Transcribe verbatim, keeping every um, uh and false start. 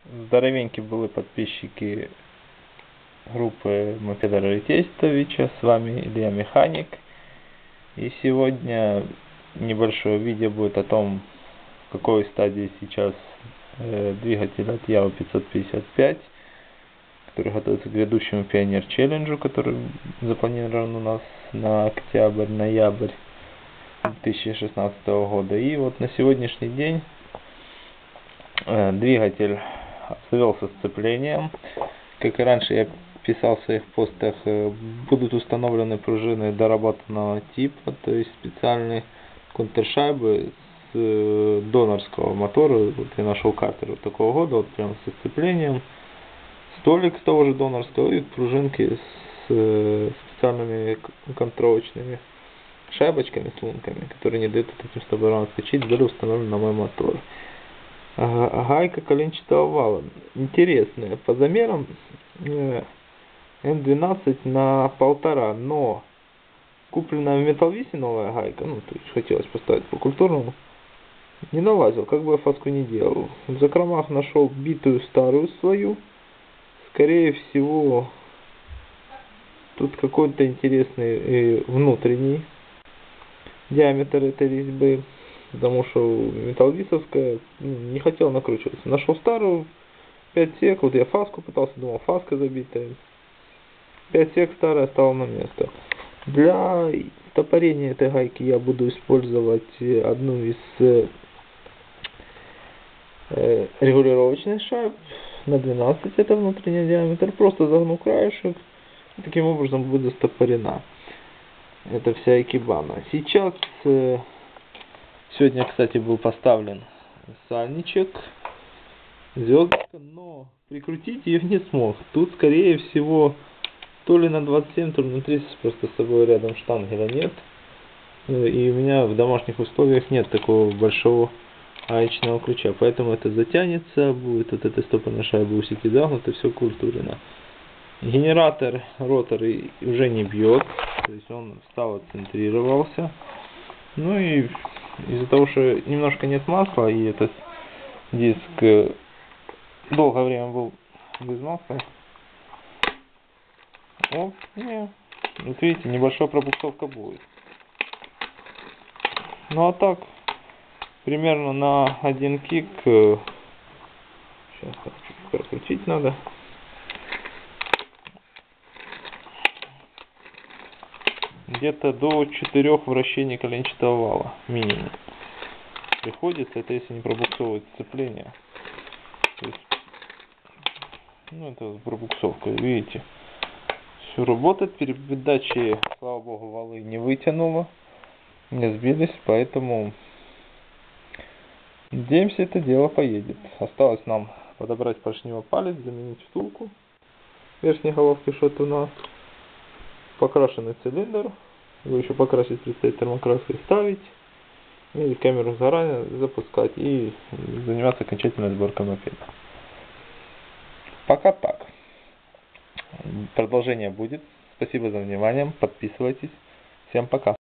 Здоровенькие были подписчики группы Федора Тестовича. С вами Илья Механик. И сегодня небольшое видео будет о том, в какой стадии сейчас э, двигатель от Ява пятьсот пятьдесят пять, который готовится к грядущему Pioneer Challenge, который запланирован у нас на октябрь-ноябрь две тысячи шестнадцатого года. И вот на сегодняшний день э, двигатель обзавелся сцеплением. Как и раньше я писал в своих постах, будут установлены пружины доработанного типа, то есть специальные контршайбы с донорского мотора. Вот я нашел картер вот такого года, вот прям со сцеплением, столик того же донорского и пружинки с специальными контровочными шайбочками, с лунками, которые не дают этим стаборам отскочить, были установлены на мой мотор. Гайка коленчатого вала интересная, по замерам эм двенадцать на полтора, но купленная в Металлвисе новая гайка, ну то есть хотелось поставить по культурному, не налазил, как бы я фаску не делал. В закромах нашел битую старую свою, скорее всего тут какой-то интересный внутренний диаметр этой резьбы, потому что металлвисовская не хотела накручиваться. Нашел старую, пять сек, вот я фаску пытался, думал, фаска забитая. пять сек старая стала на место. Для стопорения этой гайки я буду использовать одну из э, регулировочных шайб на двенадцать, это внутренний диаметр. Просто загну краешек, и таким образом будет застопорена эта вся экибана. Сейчас э, Сегодня, кстати, был поставлен сальничек, звездочка, но прикрутить ее не смог. Тут, скорее всего, то ли на двадцать семь, то ли на тридцать, просто с собой рядом штангеля нет. И у меня в домашних условиях нет такого большого гаечного ключа. Поэтому это затянется, будет вот эта стопорная шайба усики загнута, все культурно. Генератор, ротор уже не бьет, то есть он встал, отцентрировался. Ну и из-за того, что немножко нет масла, и этот диск долгое время был без масла. О, не, вот видите, небольшая пробуксовка будет. Ну а так, примерно на один кик, сейчас прокрутить надо. Где-то до четырёх вращений коленчатого вала минимум приходится, это если не пробуксовывать сцепление. То есть, ну это с пробуксовкой, видите, все работает. Передачи, слава богу, валы не вытянуло, не сбились, поэтому надеемся, это дело поедет. Осталось нам подобрать поршневой-палец, заменить втулку верхней головки, что-то у нас покрашенный цилиндр, его еще покрасить, предстоит термокраской, ставить, и камеру сгорания запускать и заниматься окончательной сборкой мопеда. Пока так. Продолжение будет. Спасибо за внимание, подписывайтесь. Всем пока.